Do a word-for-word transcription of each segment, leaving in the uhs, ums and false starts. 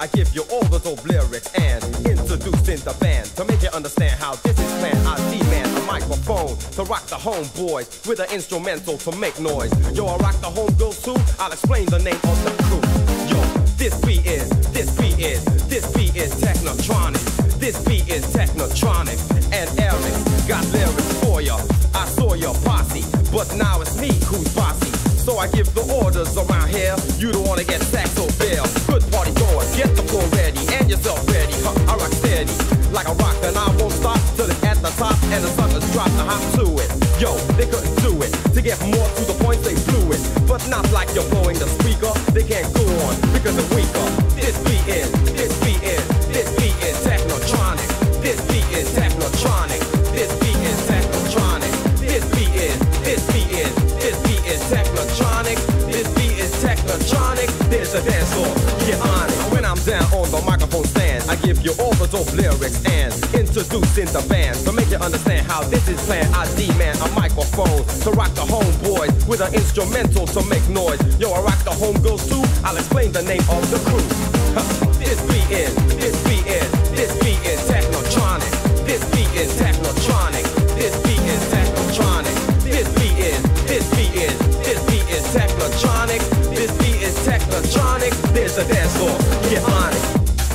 I give you all the dope lyrics and introducing the band to make you understand how this is planned. I demand a microphone to rock the homeboys with an instrumental to make noise. Yo, I rock the homegirls too. I'll explain the name of the crew. Yo, this beat is, this beat is, this beat is Technotronic. This beat is Technotronic, and Eric got lyrics for ya. I saw your posse, but now it's me who's bossy. So I give the orders around here. You don't wanna get sacked or bail. Good party goers, get the floor ready and yourself ready. Huh, I rock steady like a rock, and I won't stop till it's at the top and the suckers drop the hop to it. Yo, they couldn't do it. To get more to the point, they blew it, but not like you're blowing the speaker. They can't go on because they're weaker. This beat is, this beat is, this beat is Technotronic. This beat is Technotronic. This beat is Technotronic. This beat is, this beat is, this beat is Technotronic. This beat is Technotronic. There's a dance floor, get on it. When I'm down on the microphone stand, I give you all the dope lyrics and introducing the band to make you understand how this is planned. I demand a microphone to rock the homeboys with an instrumental to make noise. Yo, I rock the homegirls too. I'll explain the name of the crew. Huh. This beat is, this beat is, this beat is Technotronic. This beat is Technotronic. This beat is Technotronic. This beat is, this beat is, this beat is Technotronic. This beat is Technotronic. There's a dance floor, get on it.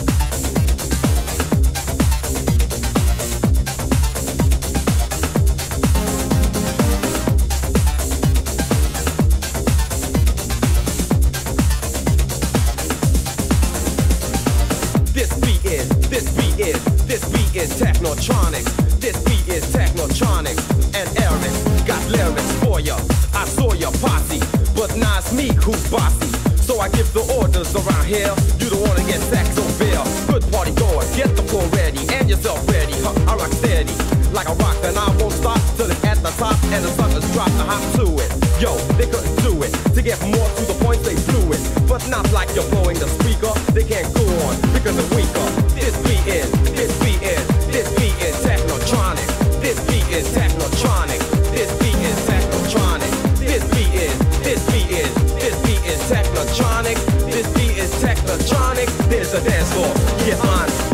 This beat is Technotronic. This beat is Technotronic. And Eric got lyrics for ya. I saw your posse, but now it's me who's bossy. So I give the orders around here. You don't wanna get sacked so bare. Good party goers, get the floor ready and yourself ready. Huh, I rock steady like a rock, and I won't stop till it's at the top and the suckers drop the hop to it. Yo, they couldn't do it. To get more to the point, they blew it, but not like you're blowing the speaker. They can't go on because they're weaker. This beat is, this beat is, this beat is Technotronic. This beat is Technotronic. This beat is Technotronic. This beat is, this beat is, this beat is Technotronic. This beat is Technotronic. There's a dance floor, get on it.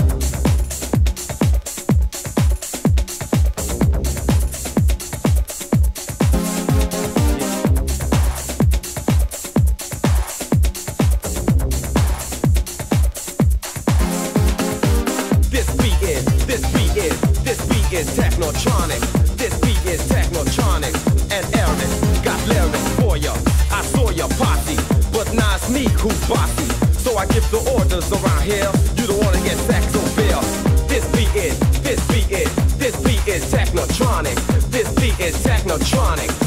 Technotronic. This beat is Technotronic. And Eric got lyrics for ya. I saw your posse, but now it's me who's bossy. So I give the orders around here. You don't wanna get sacked so bare. This beat is, this beat is, this beat is Technotronic. This beat is Technotronic.